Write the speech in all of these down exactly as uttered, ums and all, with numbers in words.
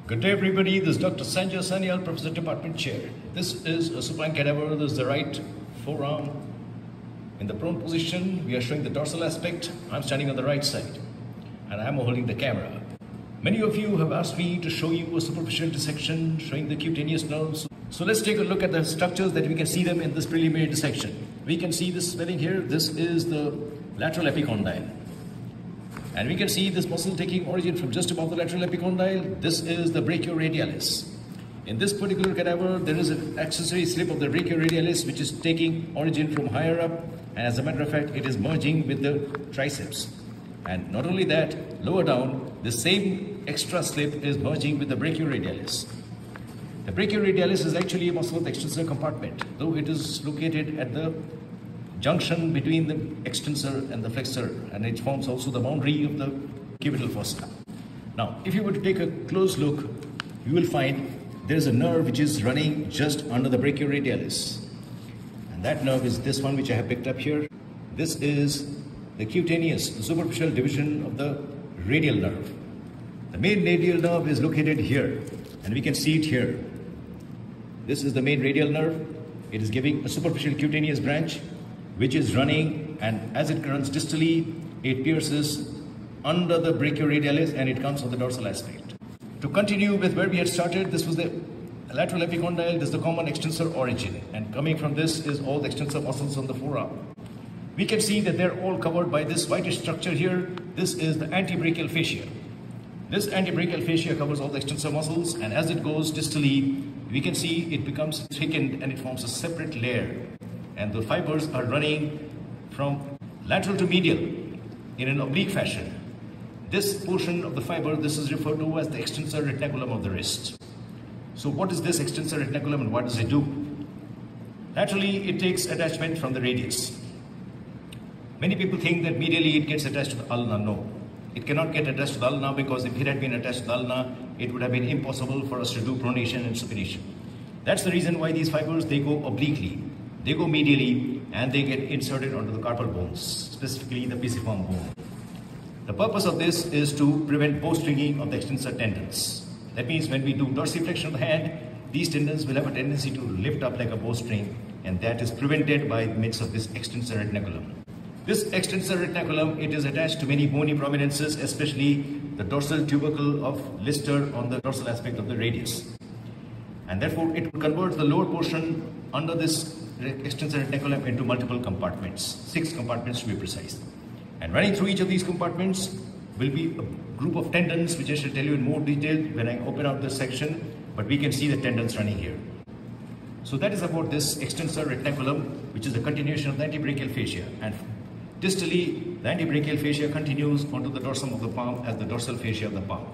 Good day everybody, this is Doctor Sanjoy Sanyal, Professor Department Chair. This is a supine cadaver. This is the right forearm in the prone position. We are showing the dorsal aspect. I'm standing on the right side and I'm holding the camera. Many of you have asked me to show you a superficial dissection showing the cutaneous nerves. So let's take a look at the structures that we can see them in this preliminary dissection. We can see this swelling here. This is the lateral epicondyle. And we can see this muscle taking origin from just above the lateral epicondyle. This is the brachioradialis. In this particular cadaver, there is an accessory slip of the brachioradialis which is taking origin from higher up. And as a matter of fact, it is merging with the triceps. And not only that, lower down, the same extra slip is merging with the brachioradialis. The brachioradialis is actually a muscle of the extensor compartment, though it is located at the junction between the extensor and the flexor, and it forms also the boundary of the cubital fossa. Now, if you were to take a close look, you will find there is a nerve which is running just under the brachioradialis. And that nerve is this one which I have picked up here. This is the cutaneous, the superficial division of the radial nerve. The main radial nerve is located here, and we can see it here. This is the main radial nerve. It is giving a superficial cutaneous branch which is running, and as it runs distally, it pierces under the brachioradialis and it comes on the dorsal aspect. To continue with where we had started, this was the lateral epicondyle. This is the common extensor origin, and coming from this is all the extensor muscles on the forearm. We can see that they're all covered by this whitish structure here. This is the antebrachial fascia. This antebrachial fascia covers all the extensor muscles, and as it goes distally, we can see it becomes thickened and it forms a separate layer. And the fibers are running from lateral to medial in an oblique fashion. This portion of the fiber, this is referred to as the extensor retinaculum of the wrist. So what is this extensor retinaculum and what does it do? Laterally, it takes attachment from the radius. Many people think that medially it gets attached to the ulna. No, it cannot get attached to the ulna, because if it had been attached to the ulna, it would have been impossible for us to do pronation and supination. That's the reason why these fibers, they go obliquely. They go medially and they get inserted onto the carpal bones, specifically the pisiform bone. The purpose of this is to prevent bowstringing of the extensor tendons. That means when we do dorsiflexion of the hand, these tendons will have a tendency to lift up like a bowstring, and that is prevented by means of this extensor retinaculum. This extensor retinaculum, it is attached to many bony prominences, especially the dorsal tubercle of Lister on the dorsal aspect of the radius. And therefore, it will convert the lower portion under this extensor retinaculum into multiple compartments, six compartments to be precise. And running through each of these compartments will be a group of tendons, which I shall tell you in more detail when I open out this section, but we can see the tendons running here. So that is about this extensor retinaculum, which is a continuation of the antebrachial fascia. And distally, the antebrachial fascia continues onto the dorsum of the palm as the dorsal fascia of the palm.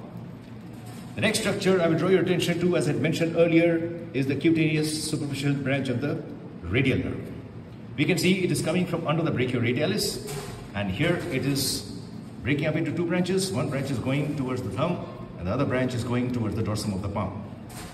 The next structure I will draw your attention to, as I mentioned earlier, is the cutaneous superficial branch of the radial nerve. We can see it is coming from under the brachioradialis, and here it is breaking up into two branches. One branch is going towards the thumb and the other branch is going towards the dorsum of the palm.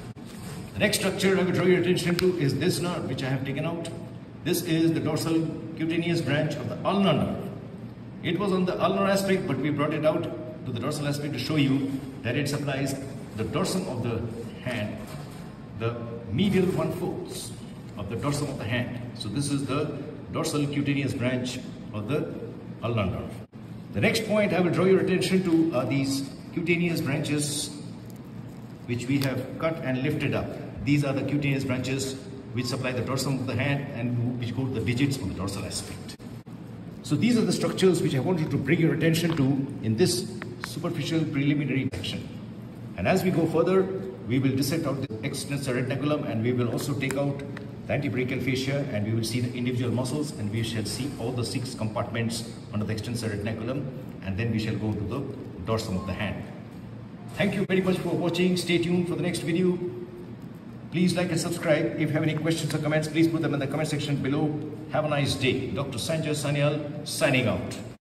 The next structure I will draw your attention to is this nerve, which I have taken out. This is the dorsal cutaneous branch of the ulnar nerve. It was on the ulnar aspect, but we brought it out to the dorsal aspect to show you that it supplies the dorsum of the hand, the medial one-fourth of the dorsum of the hand. So this is the dorsal cutaneous branch of the ulnar nerve. The next point I will draw your attention to are these cutaneous branches which we have cut and lifted up. These are the cutaneous branches which supply the dorsum of the hand and which go to the digits on the dorsal aspect. So these are the structures which I wanted to bring your attention to in this superficial preliminary section. And as we go further, we will dissect out the extensor retinaculum, and we will also take out the antebrachial fascia, and we will see the individual muscles, and we shall see all the six compartments under the extensor retinaculum, and then we shall go to the dorsum of the hand. Thank you very much for watching. Stay tuned for the next video. Please like and subscribe. If you have any questions or comments, please put them in the comment section below. Have a nice day. Doctor Sanjoy Sanyal signing out.